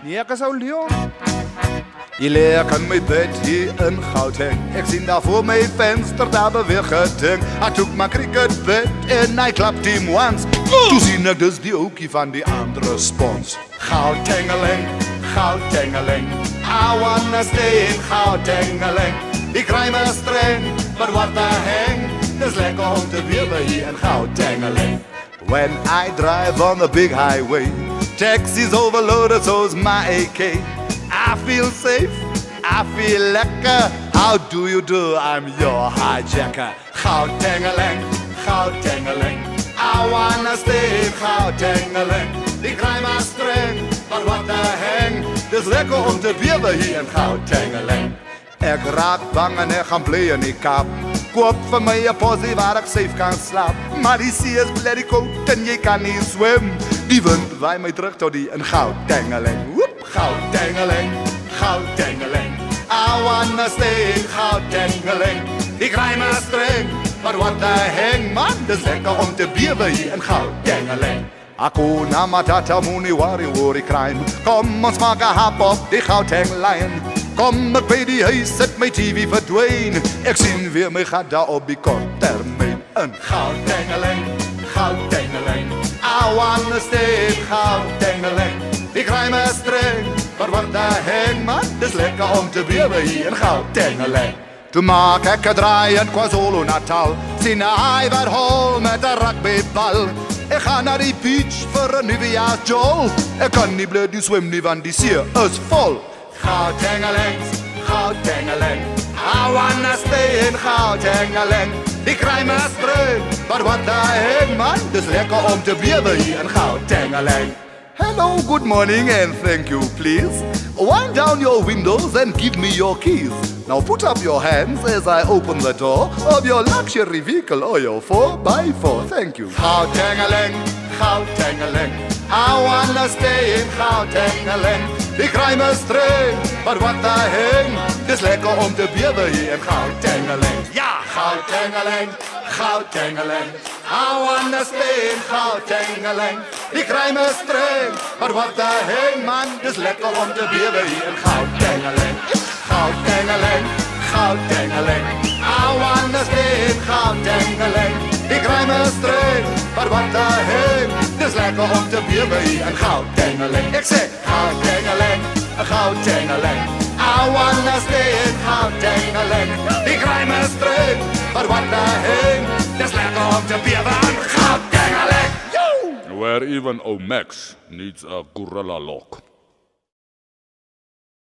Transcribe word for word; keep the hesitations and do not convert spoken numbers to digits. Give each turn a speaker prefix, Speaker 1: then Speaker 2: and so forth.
Speaker 1: Nee, ek is ou Leon. Jy leek in my bed hier in Gauteng. Ek sien daar voor my venster, daar beweeg het ding. I took my cricket bat and I clapped him once. Toe sien ek dus die ookie van die andere spons. Gautengeling, Gautengeling, I wanna stay in Gautengeling. Die kry my streng, but what the hang, dis lekker om te wewe hier in Gautengeling. When I drive on the big highway, taxis overloaded, so's my A K. I feel safe, I feel lekker. How do you do? I'm your hijacker. Gautengeling, Gautengeling, I wanna stay in Gautengeling. Die kry my streng, but what the hang, dis lekker om te wewe hier in Gautengeling. Ek raak bang en ek gaan bly in die Kaap. Koop vir my 'n posie waar ek safe kan slaap. Maar die see is bloody koud en jy kan nie swem. Die wind waai my terug tot die in Gautengeling. Woep, Gautengeling, Gautengeling, I wanna stay in Gautengeling. Die kry my streng, but what the hang, man, dis lekker om te bewe hier in Gautengeling. Hakuna Matata moenie worry oor die crime. Kom ons maak 'n hap op die Gauteng lyn. Kom ek by die huis, sit my T V verdwyn. Ek sien weer my gat daar op die korttermyn in Gautengeling, Gautengeling, I wanna stay in Gautengeling. Die kry my streng, but what the hang, man, dis lekker om te bewe hier in Gautengeling. Toe maak ek 'n draai in KwaZulu Natal. Sien 'n Ivar Hall met 'n rugbybal. Ek gaan na die beach vir 'n nuwejaarsjol. Ek kan nie bly die swem nie want die see is vol. Gautengeling, Gautengeling, I wanna stay in Gautengeling. Die kry my streng, but what the hang, man, dis lekker om te bewe hier in Gautengeling. Hello, good morning and thank you, please. Wind down your windows and give me your keys. Now put up your hands as I open the door of your luxury vehicle or your four by four. Thank you. Gautengeling, Gautengeling, I wanna stay in Gautengeling. Die kry my streng, but what the hang, dis lekker om te bewe hier in Gautengeling. Ja, Gautengeling, Gautengeling, I wanna stay in Gautengeling. Die kry my streng, but what the hang, man, dis lekker om te bewe hier in Gautengeling. Gautengeling, Gautengeling, I wanna stay in Gautengeling. Die kry my streng, but what the hang, dis lekker om te bewe hier in Gautengeling. Ek sê Gautengeling, Gautengeling, I wanna stay in Gautengeling. Die kry my streng, but what the hang, dis lekker om te bewe in Gautengeling.
Speaker 2: Where even Omax needs a gorilla lock.